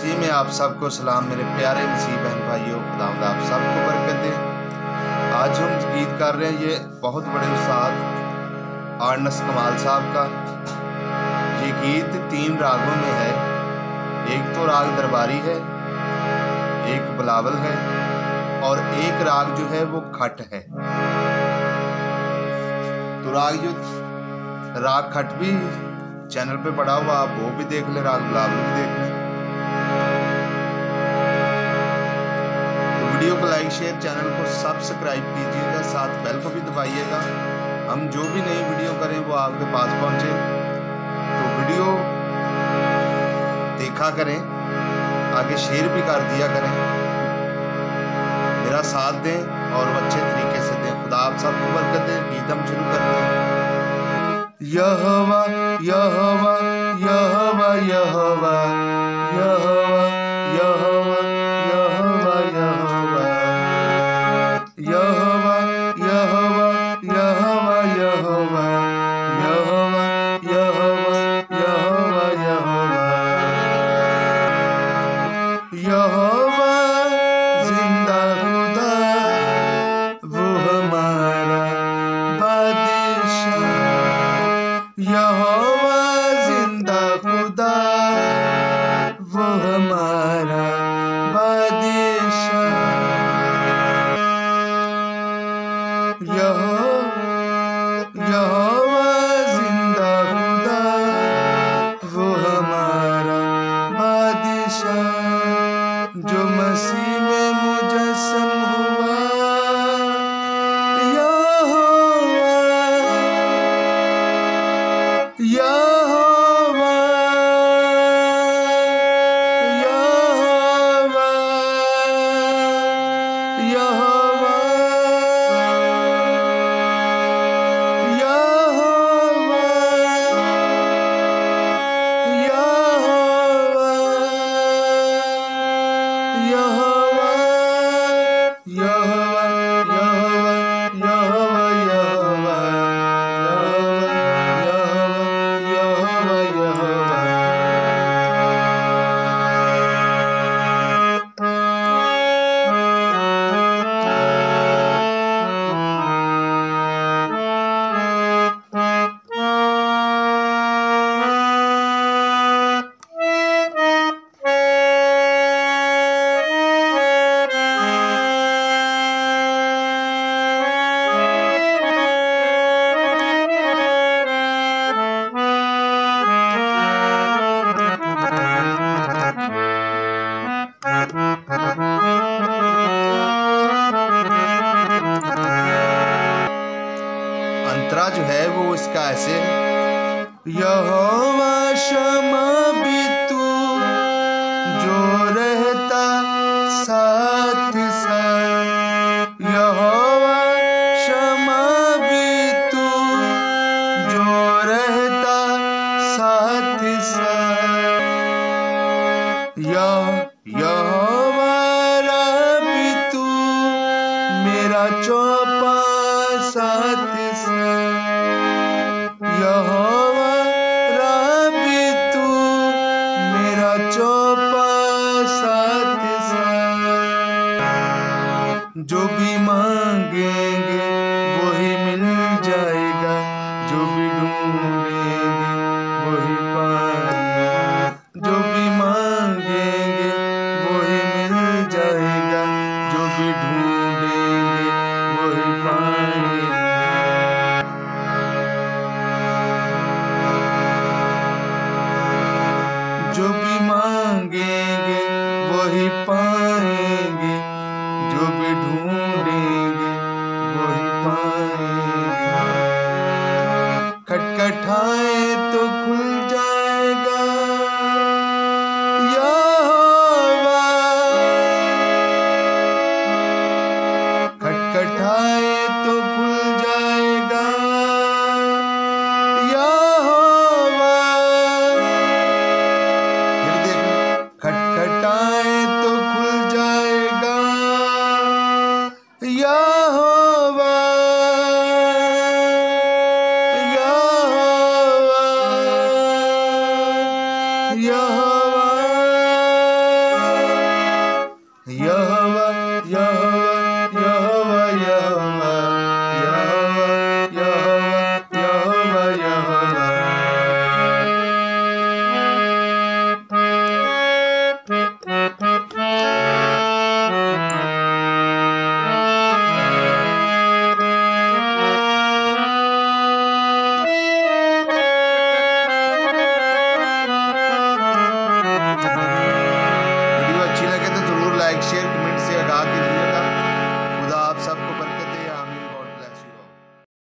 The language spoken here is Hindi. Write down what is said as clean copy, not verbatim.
मसीह में आप सबको सलाम। मेरे प्यारे मसीह बहन भाइयों, खुदावंद आप सबको बरकत दे। आज हम गीत कर रहे हैं, ये बहुत बड़े उस्ताद आर्नस कमाल साहब का। ये गीत 3 रागों में है। एक तो राग दरबारी है, एक बिलावल है और एक राग जो है वो खट है। तो राग खट भी चैनल पे पड़ा हुआ, आप वो भी देख ले, राग बिलावल भी देख ले। तो वीडियो को लाइक शेयर, चैनल को सब्सक्राइब कीजिएगा, साथ बेल को भी दबाइएगा। हम जो भी नई वीडियो करें वो आपके पास पहुंचे। तो वीडियो देखा करें, आगे शेयर भी कर दिया करें, मेरा साथ दें और अच्छे तरीके से दें। खुदा आप सबको बरकत दे। गीत हम शुरू करते हैं। यहोवा यहोवा यहोवा यहोवा यहोवा यहोवा यहोवा यहोवा यहोवा यहोवा यहोवा यहोवा यहोवा यहोवा यहोवा यहोवा जिंदा खुदा वो हमारा बादशाह। यहोवा जिंदा खुदा वो हमारा बादशाह। यहोवा जिंदा खुदा वो हमारा बादशाह, जो मसीह में मुजस्सम हुआ। यहोवा यहोवा यहोवा यहोवा यहोवा यहोवा यहोवा अंतरा जो है वो इसका ऐसे है। यहोवा शमा भी तू जो रहता साथ साथ। यहोवा शमा भी तू जो रहता साथ साथ। यहोवा रब्बी तू मेरा चौपा साथ साथ। यहोवा रब्बी तू मेरा चौपा साथ साथ। जो भी मांगेंगे वही मिल जाएगा, जो भी ढूंढेंगे वही पाएंगे। जो भी मांगेंगे वही मिल जाएगा, जो भी ढूंढेंगे वही पाएंगे। जो भी मांगेंगे वही पाएंगे, जो भी ढूंढेंगे वही पाएंगे। खटखटाए तो खुल जाएगा। यहोवा खटखटाए तो खुल जाएगा। यहोवा खटखटाए तो खुल लाइक शेयर